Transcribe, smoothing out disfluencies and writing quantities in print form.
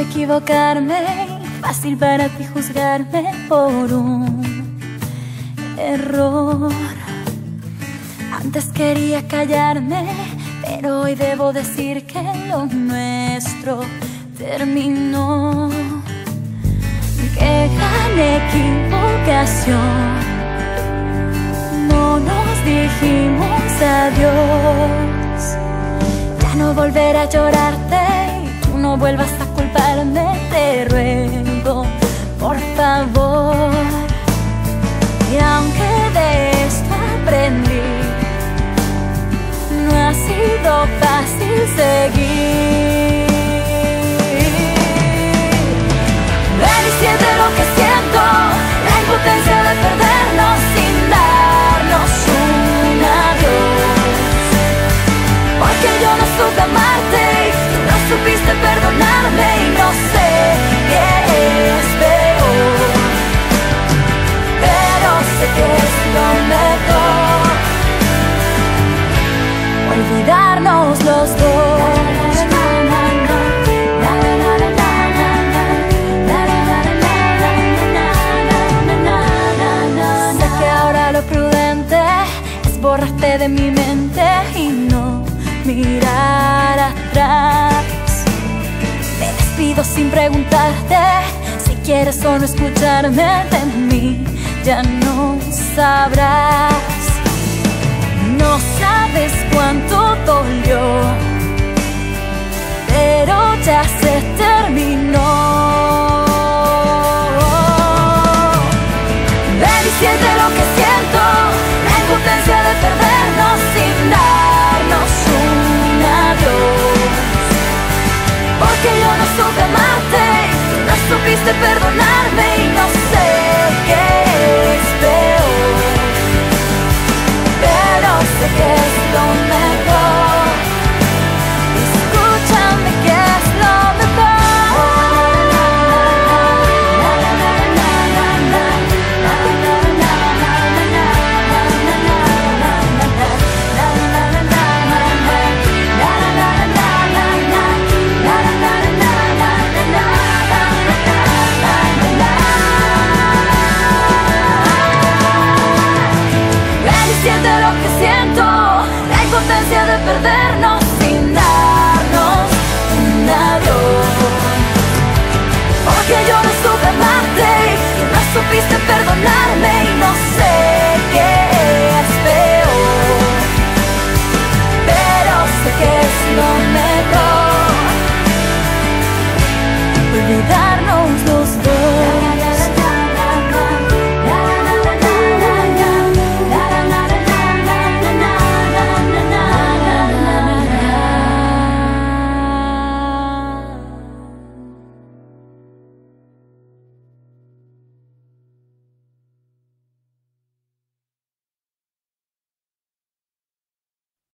equivocarme, fácil para ti juzgarme por un error. Antes quería callarme, pero hoy debo decir que lo nuestro terminó. Qué gran equivocación, no nos dijimos adiós. Ya no volveré a llorarte y tú no vuelvas a culparme, te ruego, por favor. Y aunque de esto aprendí, no ha sido fácil seguir. Ven y siente lo que siento, la impotencia de perdernos sin darnos un adiós. Porque yo no supe amarte, tú no supiste perdonarme y no sé qué es peor, pero sé que es lo mejor olvidarnos los dos. Sé que ahora lo prudente es borrarte de mi mente y no mirar atrás. Me despido sin preguntarte si quieres o no escucharme. De mí ya no sabrás. No sabes cuánto dolió